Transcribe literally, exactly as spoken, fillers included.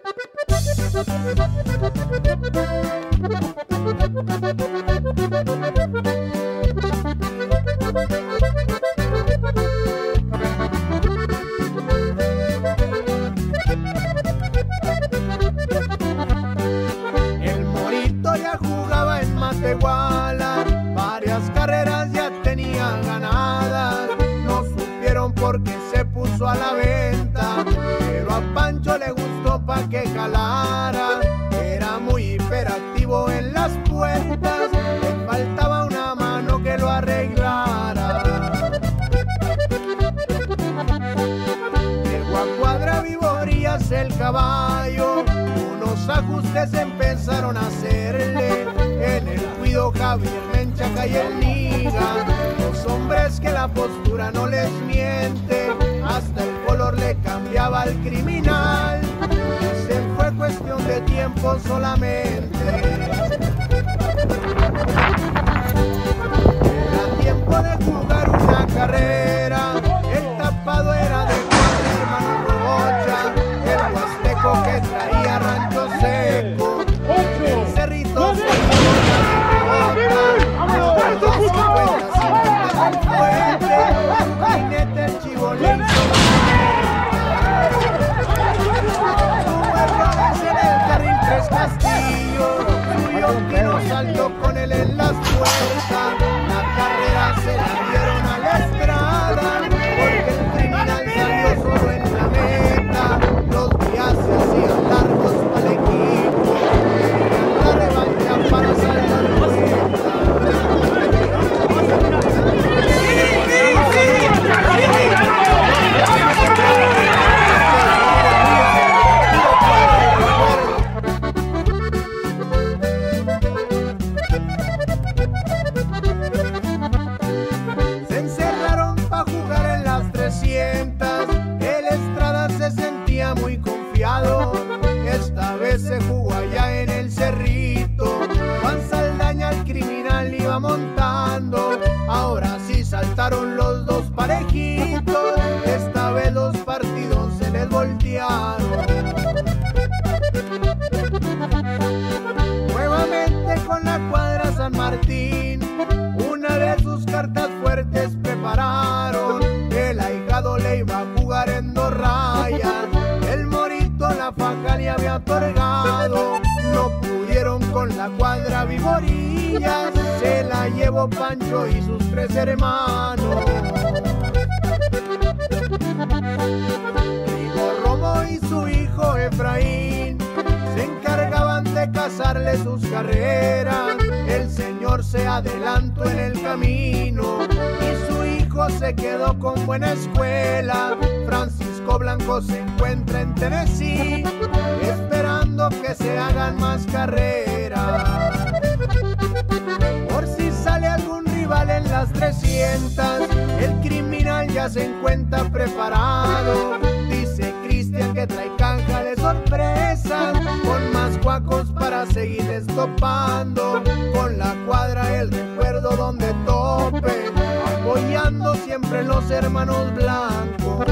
El Morito ya jugaba en Matehuala, varias carreras ya tenía ganadas. No supieron por qué se puso a la venta, pero a Pancho le gustó pa' que jalara. Era muy hiperactivo en las puertas, le faltaba una mano que lo arreglara. Llegó a Cuadra Vivorías el caballo, unos ajustes empezaron a hacerle. En el cuido Javier Menchaca y el Niga, los hombres que la postura no les miente, hasta el color le cambiaba al criminal. Se fue cuestión de tiempo solamente. Era tiempo de jugar una carrera, el tapado era de Cuadra Hermano Rocha, el huasteco que traía Rancho Seco, el Cerrito se llevó la derrota, los cincuenta, cincuenta el fuerte, Jinete el Chivo le hizo Tres Castillo, suyo que no salió con él en las puertas. La carrera se la dieron a la estrada, porque el criminal salió solo en la meta. Los días se hacían largos para el equipo, querían la revancha para salvar el Estrada se sentía muy confiado. Esta vez se jugó allá en el Cerrito. Juan Saldaña el criminal iba montando. Ahora sí saltaron los dos parejitos. Esta vez los partidos se les voltearon. Nuevamente con la Cuadra San Martín, una de sus cartas fuertes prepararon. El ahijado le iba a jugar en dos rayas, el Morito la faja le había otorgado. No pudieron con la Cuadra Vivorías, se la llevó Pancho y sus tres hermanos. Rigo Romo y su hijo Efraín se encargaban de cazarle sus carreras. El señor se adelantó en el camino y su hijo se quedó con buena escuela. Francisco Blanco se encuentra en Tennessee, esperando que se hagan más carreras. Por si sale algún rival en las trescientas, el criminal ya se encuentra preparado. Dice Cristian que trae canja de sorpresa, con más cuacos para seguirles topando. Con la Cuadra el recuerdo donde tope, apoyando siempre los hermanos blancos.